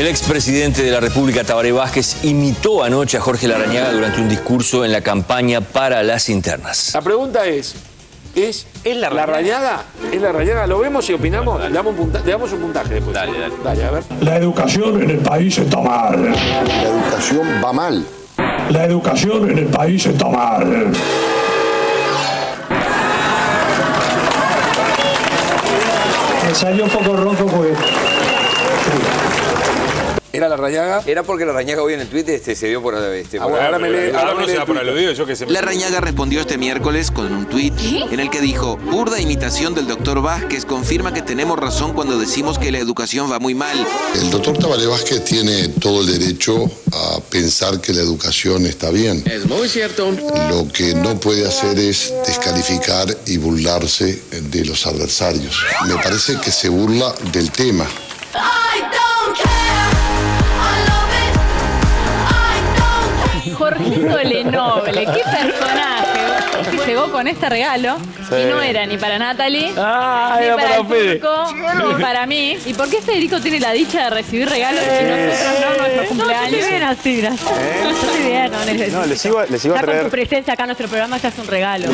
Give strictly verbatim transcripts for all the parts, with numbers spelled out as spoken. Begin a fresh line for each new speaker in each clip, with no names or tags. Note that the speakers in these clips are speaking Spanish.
expresidente de la República, Tabaré Vázquez, imitó anoche a Jorge Larrañaga durante un discurso en la campaña para las internas.
La pregunta es, ¿es, ¿Es la Larrañaga? ¿Es la Larrañaga? ¿Lo vemos y opinamos? Bueno, le, damos un punta, le damos un puntaje después.
Dale, dale.
Dale, a ver.
La educación en el país está mal.
La educación va mal.
La educación en el país está mal.
Me salió un poco ronco porque...
¿Era Larrañaga?
Era porque Larrañaga hoy en el Twitter este, se dio por... Este,
ah, bueno, ahora me lee, ahora me lee
por aludido, yo que sé.
Larrañaga respondió este miércoles con un tuit en el que dijo: burda imitación del doctor Vázquez confirma que tenemos razón cuando decimos que la educación va muy mal.
El doctor Tabaré Vázquez tiene todo el derecho a pensar que la educación está bien.
Es muy cierto.
Lo que no puede hacer es descalificar y burlarse de los adversarios. Me parece que se burla del tema.
Jorgito Lenoble, qué personaje. Que llegó con este regalo sí. Y no era ni para Natalie,
ah,
ni
era
para,
para
el
Fede.
Turco, ni para mí. ¿Y por qué Federico tiene la dicha de recibir regalos y nosotros no, nuestro cumpleaños?
No, bien así, gracias.
¿Eh? Estoy bien, no necesito.
No, les iba, les iba a traer...
Ya con tu presencia acá en nuestro programa ya es un regalo.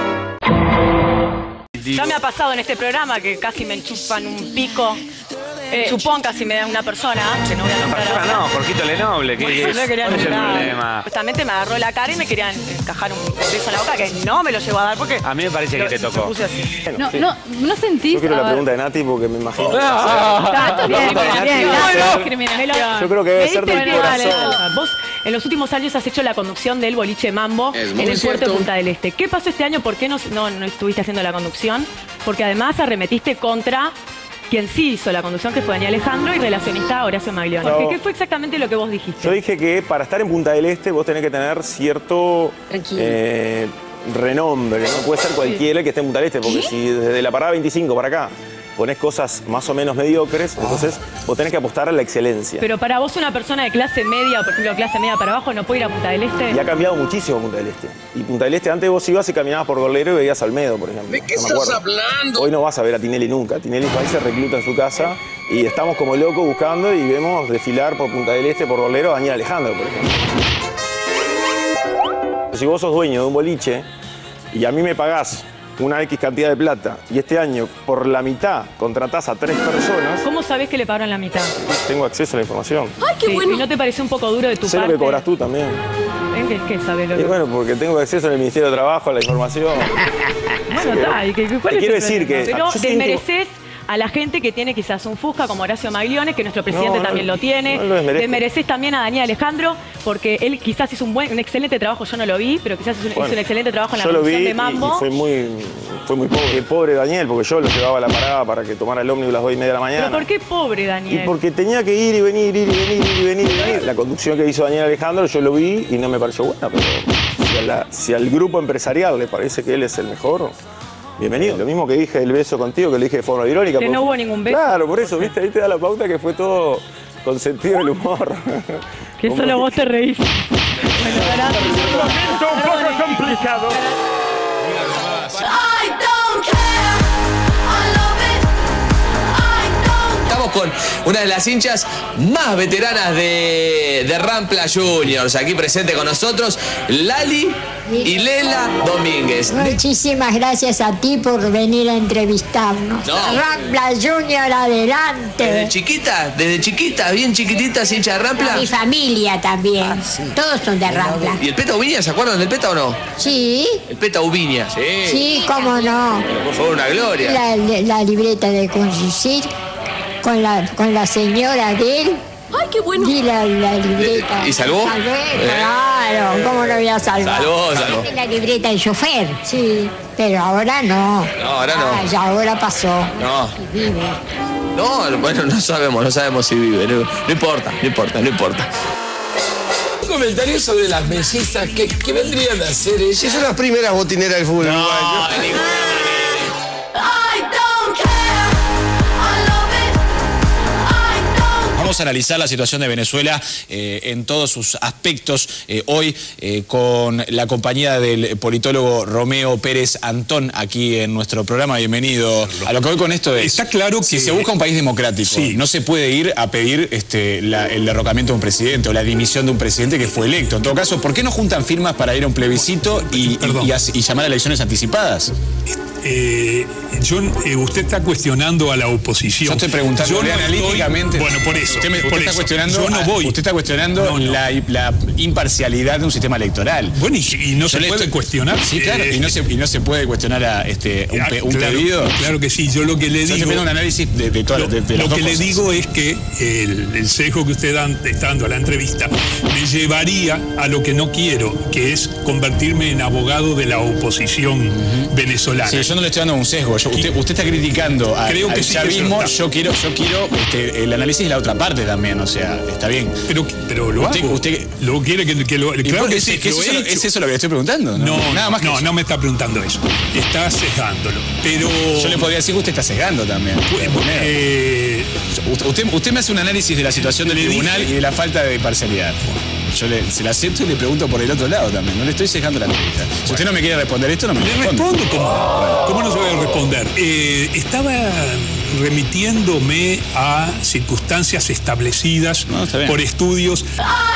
Ya me ha pasado en este programa que casi me enchupan un pico. Eh, chupón casi me da una persona, que no voy a nombrar ahora.
No, Jorgito Lenoble, ¿qué es?
No querían
¿Cuál es el
nada.
problema?
Justamente me agarró la cara y me querían encajar un beso en la boca que no me lo llegó a dar porque...
A mí me parece
lo,
que te tocó.
Puse así.
No, no, no sentís...
Yo quiero
a
la
ver.
pregunta de Nati porque me imagino...
Ah, bien, bien, bien.
Yo creo que debe ser del corazón.
Vos en los últimos años has hecho la conducción del boliche Mambo en el
cierto.
puerto de Punta del Este. ¿Qué pasó este año? ¿Por qué no, no, no estuviste haciendo la conducción? Porque además arremetiste contra... quien sí hizo la conducción, que fue Daniel Alejandro, y relacionista Horacio Maglione.
No.
¿Qué fue exactamente lo que vos dijiste?
Yo dije que para estar en Punta del Este vos tenés que tener cierto eh, renombre. No puede ser cualquiera el que esté en Punta del Este, porque si desde la parada veinticinco para acá ponés cosas más o menos mediocres, entonces vos tenés que apostar a la excelencia.
Pero para vos una persona de clase media, o por ejemplo clase media para abajo, ¿no puede ir a Punta del Este?
Y ha cambiado muchísimo Punta del Este. Y Punta del Este, antes vos ibas y caminabas por Gorlero y veías a Almedo, por ejemplo.
¿De qué
No me
estás
acuerdo.
hablando?
Hoy no vas a ver a Tinelli nunca. Tinelli ahí se recluta en su casa y estamos como locos buscando y vemos desfilar por Punta del Este, por Gorlero, a Daniel Alejandro, por ejemplo. Si vos sos dueño de un boliche y a mí me pagás una X cantidad de plata y este año por la mitad contratás a tres personas,
¿Cómo sabés que le pagaron la mitad?
tengo acceso a la información.
¡Ay, qué bueno! ¿Y no te pareció un poco duro de tu
Sé
parte?
lo que cobras tú también.
¿En qué, qué sabés lo
Y
que...?
bueno, porque tengo acceso en el Ministerio de Trabajo a la información.
Bueno, está. ¿Y qué, cuál
Te
es
quiero
el
decir
problema?
que-
Pero
yo soy
desmereces a la gente que tiene quizás un Fusca como Horacio Maglione, que nuestro presidente
No, no,
también lo tiene.
no lo desmerezco.
Desmereces también a Daniel Alejandro, porque él quizás hizo un buen, un excelente trabajo, yo no lo vi, pero quizás hizo un,
Bueno,
hizo un excelente trabajo en la
yo lo vi
conducción de
y-
Mambo.
y fue muy, fue muy pobre. Pobre Daniel, porque yo lo llevaba a la parada para que tomara el ómnibus a las dos y media de la mañana.
¿Pero por qué pobre Daniel?
Y porque tenía que ir y venir, ir y venir, ir y venir, y venir. La conducción que hizo Daniel Alejandro yo lo vi y no me pareció buena, pero si, a la- si al grupo empresarial le parece que él es el mejor, bienvenido. Lo mismo que dije del beso contigo, que le dije de forma irónica.
Que
porque-
no hubo ningún beso.
Claro, por eso, viste, ahí te da la pauta que fue todo con sentido del humor.
Que
Como-
solo vos te reís. Bueno, ahora...
Momento un poco complicado.
Estamos con una de las hinchas más veteranas de, de Rampla Juniors, aquí presente con nosotros, Lali y Lela Domínguez.
Muchísimas gracias a ti por venir a entrevistarnos.
No.
Rampla Junior, adelante.
Desde chiquita, desde chiquita, bien chiquititas, hincha de Rampla.
Mi familia también. Todos son de Rampla.
¿Y el Peta Ubiña, se acuerdan del Peta o no?
Sí,
El Peta Ubiña, sí.
sí, cómo no.
Fue una gloria.
La, la libreta de conducir con la, con la señora de él.
¡Ay, qué bueno!
Y la, la libreta.
¿Y salvó?
Salvé,
Eh.
claro, ¿cómo no voy a salvar?
Salvó, salvó.
La libreta del chofer, sí, pero ahora no.
No, ahora no.
Ah, ya ahora pasó.
No.
Y vive.
No, bueno, no sabemos, no sabemos si vive. No, no importa, no importa, no importa.
Un comentario sobre las mellizas. ¿Qué, qué vendrían a hacer ellas?
Son las primeras botineras del fútbol uruguayo.
de ninguna
A
Vamos a analizar la situación de Venezuela eh, en todos sus aspectos eh, hoy eh, con la compañía del politólogo Romeo Pérez Antón aquí en nuestro programa. Bienvenido. A lo que voy con esto es...
Está claro que...
Si se busca un país democrático, sí, no se puede ir a pedir este, la, el derrocamiento de un presidente o la dimisión de un presidente que fue electo. En todo caso, ¿por qué no juntan firmas para ir a un plebiscito y, y, y, y llamar a elecciones anticipadas?
Eh, yo, eh, usted está cuestionando a la oposición.
Yo estoy preguntando yo no analíticamente.
Estoy, bueno, por eso.
Usted, me,
por
usted
eso.
Está cuestionando,
yo no voy.
Usted está cuestionando no, no. La, la imparcialidad de un sistema electoral.
Bueno, y, y no yo se puede estoy, cuestionar.
Sí, claro. Eh, y, no se, y no se puede cuestionar a este, un, pe, un
claro,
pedido.
Claro que sí. Yo lo que le
yo
digo.
Yo un análisis de, de todas
lo,
de, de
Lo
las
que
dos
le
cosas.
digo es que el, el sesgo que usted dan, está dando a la entrevista me llevaría a lo que no quiero, que es convertirme en abogado de la oposición uh-huh. venezolana.
Sí, yo no le estoy dando un sesgo. Yo, usted, usted está criticando a,
Creo que
al
sí
chavismo.
Que
yo quiero, yo quiero este, el análisis de la otra parte también. O sea, está bien.
Pero, pero lo
usted,
hago.
Usted,
¿Lo quiere que, que lo claro que sí,
que
lo
eso,
he
¿Es
hecho.
eso lo que le estoy preguntando? No,
no,
nada más que
no,
eso.
no me está preguntando eso. Está sesgándolo. Pero...
Yo le podría decir que usted está sesgando también.
Pues, eh...
usted, usted me hace un análisis de la situación del tribunal dije... y de la falta de imparcialidad. Yo le, se la acepto y le pregunto por el otro lado también. No le estoy sesgando la entrevista. Si bueno. usted no me quiere responder esto, no me
le
responde.
respondo. ¿Cómo no? Bueno. ¿Cómo no se va a responder? Eh, estaba remitiéndome a circunstancias establecidas no, por estudios.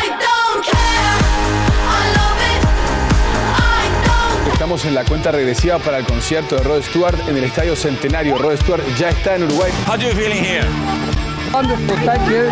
Estamos en la cuenta regresiva para el concierto de Rod Stewart en el Estadio Centenario. Rod Stewart ya está en Uruguay.
How do you feeling here?
Wonderful, thank you.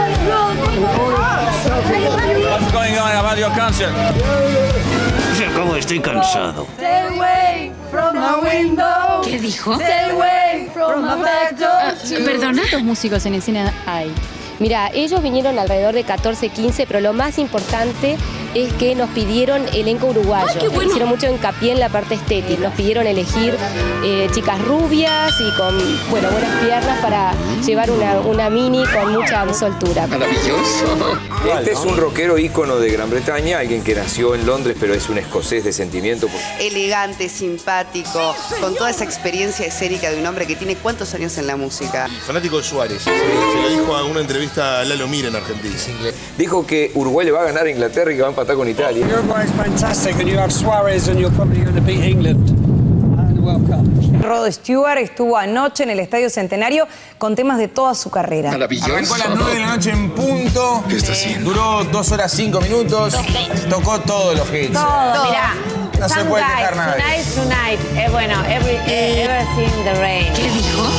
What's going on about your concert?
¿Cómo estoy cansado?
Stay away from my window.
¿Qué dijo?
Stay away from my back door.
Uh, Perdona. ¿Cuántos músicos en escena hay?
Mira, ellos vinieron alrededor de catorce, quince, pero lo más importante es que nos pidieron elenco uruguayo.
¡Ay, qué bueno!
Hicieron mucho hincapié en la parte estética. Nos pidieron elegir eh, chicas rubias y con bueno, buenas piernas para llevar una, una mini con mucha soltura.
Maravilloso. Este es un rockero ícono de Gran Bretaña, alguien que nació en Londres, pero es un escocés de sentimiento.
Elegante, simpático, con toda esa experiencia escénica de un hombre que tiene ¿cuántos años en la música?
Fanático de Suárez. Se, se lo dijo a una entrevista a Lalo Mir en Argentina.
Dijo que Uruguay le va a ganar a Inglaterra y que va a empatar con Italia.
Uruguay is fantastic and you have Suarez and you're probably going to beat England. And welcome.
Rod Stewart estuvo anoche en el Estadio Centenario con temas de toda su carrera.
Maravilloso.
Arrancó a las nueve de la noche en punto.
¿Qué está haciendo?
Duró dos horas cinco minutos. Tocó todos los hits.
Todo, mirá.
No se puede quejar nadie.
Tonight, tonight. Eh, bueno, every, eh, ever seen the rain.
¿Qué dijo?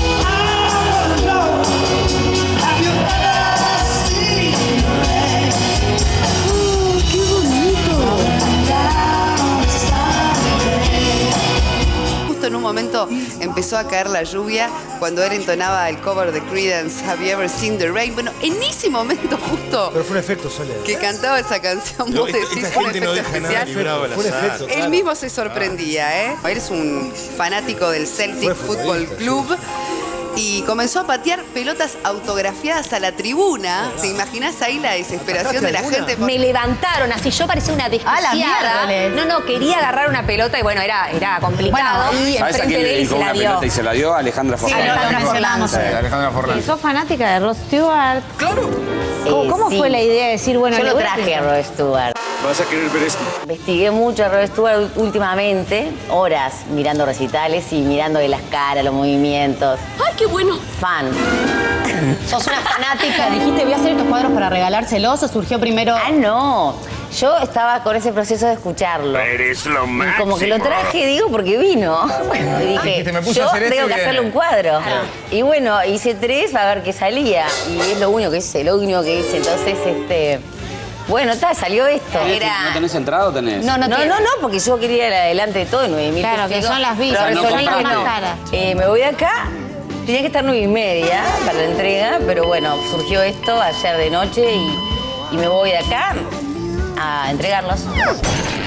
En un momento empezó a caer la lluvia cuando él entonaba el cover de Creedence, Have You Ever Seen the Rain. Bueno, en ese momento justo
Pero fue un efecto, Soledad.
que cantaba esa canción,
No,
vos
esta,
decís
esta
un
gente
efecto
no deja nada
especial.
librado al Fue un azar. efecto,
Él
claro.
mismo se sorprendía, ¿eh? Él es un fanático del Celtic Football Club. Y comenzó a patear pelotas autografiadas a la tribuna. ¿Te imaginás ahí la desesperación de la gente?
Me levantaron así, yo parecía una desquiciada. No, no, quería agarrar una pelota y bueno, era, era complicado.
Bueno,
y
¿sabes a quién le dedicó una pelota y se la dio? A Alejandra Forlán.
Sí, Alejandra Forlán.
Sí, Alejandra Forlán.
¿Y sos fanática de Rod Stewart?
Claro.
¿Cómo, cómo
sí.
fue la idea de decir, bueno,
yo
le
lo
voy a
traje a
hacer?
Rod Stewart.
¿Vas a querer ver esto?
Investigué mucho a Rod Stewart últimamente, horas mirando recitales y mirándole las caras, los movimientos.
¡Ay, qué bueno!
Fan.
¿Sos una fanática? ¿Dijiste voy a hacer estos cuadros para regalárselos o surgió primero?
Ah, no. Yo estaba con ese proceso de escucharlo.
Eres lo
Y
máximo.
como que lo traje, digo, porque vino. Bueno, y dije,
Dijiste, me puse a
yo
hacer esto
tengo
y
que
viene.
hacerle un cuadro. Y bueno, hice tres a ver qué salía. Y es lo único que hice, lo único que hice. Entonces, este... Bueno, está, salió esto. Era...
¿No tenés entrada o tenés?
No, no, no, no, no, porque yo quería ir adelante de todo, nueve mil.
Claro, que son las visas.
Pero
No
resolví que
compraste.
no.
Más caras.
Eh, me voy de acá. Tenía que estar nueve y media para la entrega, pero bueno, surgió esto ayer de noche y, y me voy de acá a entregarlos.